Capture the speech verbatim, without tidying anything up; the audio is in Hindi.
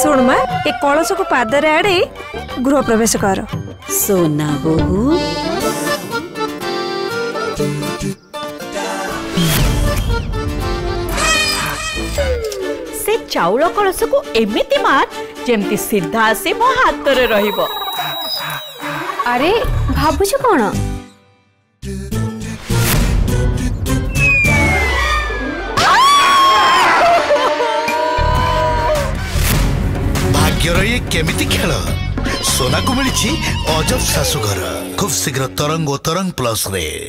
शुण मा ए कलश को पादरे आड़े गृह प्रवेश कर। सोना बोहू से चाउल कलश को एमिति मार जेमती सीधा आसी मो हाथ रे रहिबो। अरे भाबुछ कोन? भाग्यर ये केमिति खेल सोना को मिली अजब शाशुघर खूब शीघ्र तरंग और तरंग प्लस रे।